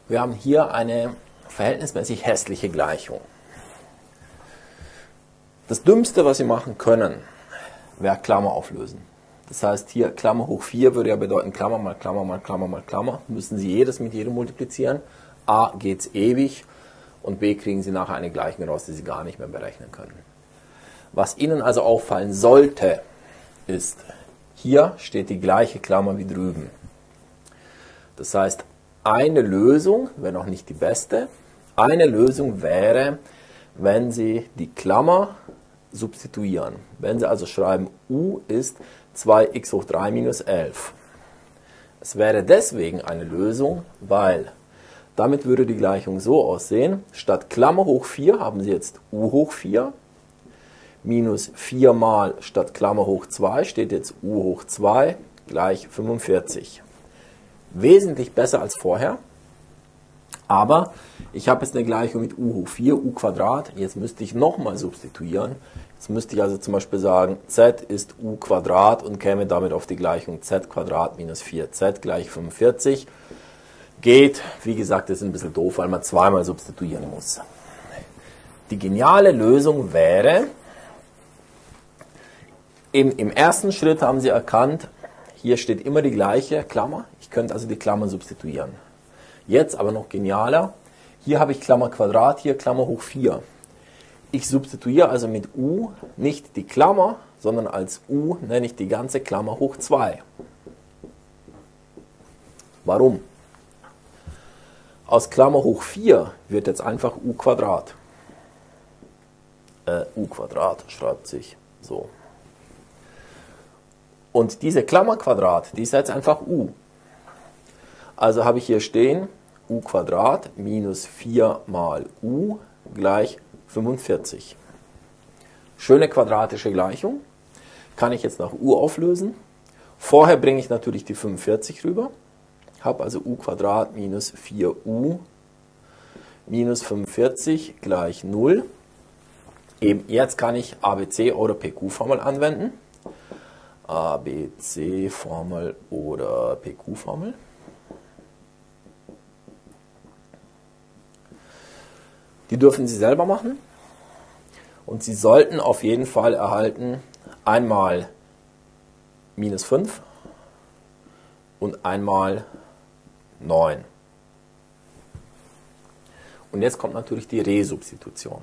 Wir haben hier eine verhältnismäßig hässliche Gleichung. Das Dümmste, was Sie machen können, wäre Klammer auflösen. Das heißt, hier Klammer hoch 4 würde ja bedeuten Klammer mal Klammer mal Klammer mal Klammer. Müssen Sie jedes mit jedem multiplizieren. A geht es ewig und B kriegen Sie nachher eine Gleichung raus, die Sie gar nicht mehr berechnen können. Was Ihnen also auffallen sollte, ist, hier steht die gleiche Klammer wie drüben. Das heißt, eine Lösung, wenn auch nicht die beste, eine Lösung wäre, wenn Sie die Klammer substituieren. Wenn Sie also schreiben, u ist 2x hoch 3 minus 11. Es wäre deswegen eine Lösung, weil damit würde die Gleichung so aussehen, statt Klammer hoch 4 haben Sie jetzt u hoch 4, minus 4 mal statt Klammer hoch 2 steht jetzt u hoch 2 gleich 45. Wesentlich besser als vorher, aber ich habe jetzt eine Gleichung mit u hoch 4, u Quadrat, jetzt müsste ich nochmal substituieren. Jetzt müsste ich also zum Beispiel sagen, z ist u Quadrat und käme damit auf die Gleichung z Quadrat minus 4z gleich 45. Geht, wie gesagt, ist ein bisschen doof, weil man zweimal substituieren muss. Die geniale Lösung wäre, im ersten Schritt haben Sie erkannt, hier steht immer die gleiche Klammer. Ich könnte also die Klammer substituieren. Jetzt aber noch genialer. Hier habe ich Klammer Quadrat, hier Klammer hoch 4. Ich substituiere also mit u nicht die Klammer, sondern als u nenne ich die ganze Klammer hoch 2. Warum? Aus Klammer hoch 4 wird jetzt einfach u Quadrat. U Quadrat schreibt sich so. Und diese Klammer Quadrat, die ist jetzt einfach u. Also habe ich hier stehen, u Quadrat minus 4 mal u gleich 45. Schöne quadratische Gleichung. Kann ich jetzt nach u auflösen. Vorher bringe ich natürlich die 45 rüber. Habe also u Quadrat minus 4u minus 45 gleich 0. Eben jetzt kann ich ABC oder PQ-Formel anwenden. ABC-Formel oder PQ-Formel. Die dürfen Sie selber machen. Und Sie sollten auf jeden Fall erhalten einmal minus 5 und einmal 9. Und jetzt kommt natürlich die Resubstitution.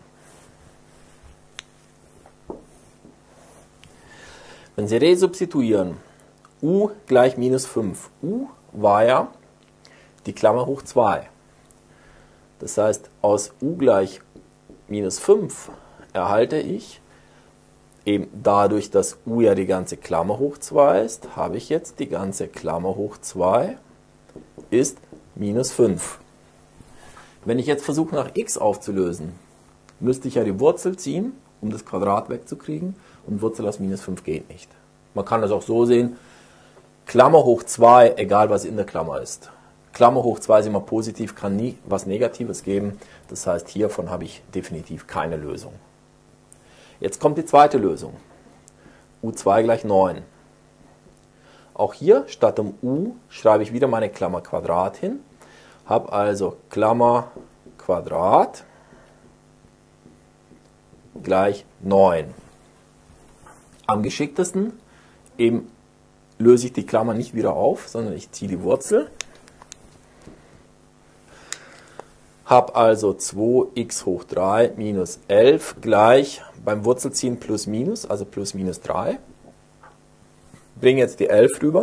Wenn Sie resubstituieren, u gleich minus 5. U war ja die Klammer hoch 2. Das heißt, aus u gleich minus 5 erhalte ich, eben dadurch, dass u ja die ganze Klammer hoch 2 ist, habe ich jetzt die ganze Klammer hoch 2 ist minus 5. Wenn ich jetzt versuche, nach x aufzulösen, müsste ich ja die Wurzel ziehen, um das Quadrat wegzukriegen, und Wurzel aus minus 5 geht nicht. Man kann das auch so sehen, Klammer hoch 2, egal was in der Klammer ist. Klammer hoch 2 ist immer positiv, kann nie was Negatives geben. Das heißt, hiervon habe ich definitiv keine Lösung. Jetzt kommt die zweite Lösung. u2 gleich 9. Auch hier statt dem u schreibe ich wieder meine Klammer Quadrat hin. Habe also Klammer Quadrat gleich 9. Am geschicktesten eben löse ich die Klammer nicht wieder auf, sondern ich ziehe die Wurzel. Habe also 2x hoch 3 minus 11 gleich beim Wurzelziehen plus minus, also plus minus 3. Bringe jetzt die 11 rüber.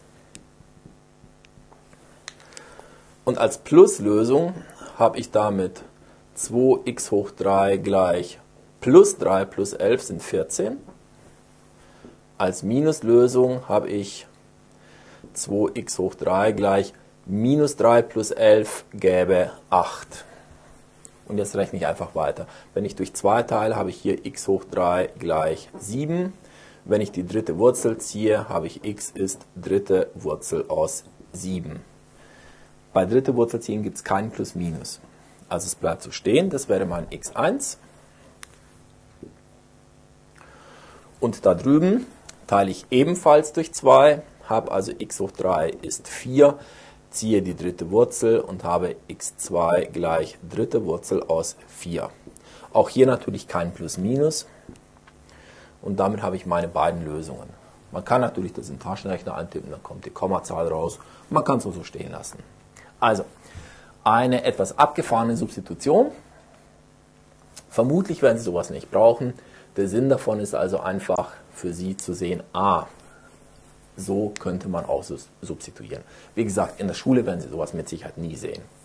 Und als Pluslösung habe ich damit 2x hoch 3 gleich plus 3 plus 11 sind 14. Als Minuslösung habe ich 2x hoch 3 gleich minus 3 plus 11 gäbe 8. Und jetzt rechne ich einfach weiter. Wenn ich durch 2 teile, habe ich hier x hoch 3 gleich 7. Wenn ich die dritte Wurzel ziehe, habe ich x ist dritte Wurzel aus 7. Bei dritte Wurzel ziehen gibt es kein Plus Minus. Also es bleibt so stehen, das wäre mein x1. Und da drüben teile ich ebenfalls durch 2, habe also x hoch 3 ist 4. ziehe die dritte Wurzel und habe x2 gleich dritte Wurzel aus 4. Auch hier natürlich kein Plus Minus und damit habe ich meine beiden Lösungen. Man kann natürlich das im Taschenrechner eintippen, dann kommt die Kommazahl raus und man kann es so stehen lassen. Also, eine etwas abgefahrene Substitution. Vermutlich werden Sie sowas nicht brauchen. Der Sinn davon ist also einfach für Sie zu sehen, so könnte man auch substituieren. Wie gesagt, in der Schule werden Sie sowas mit Sicherheit nie sehen.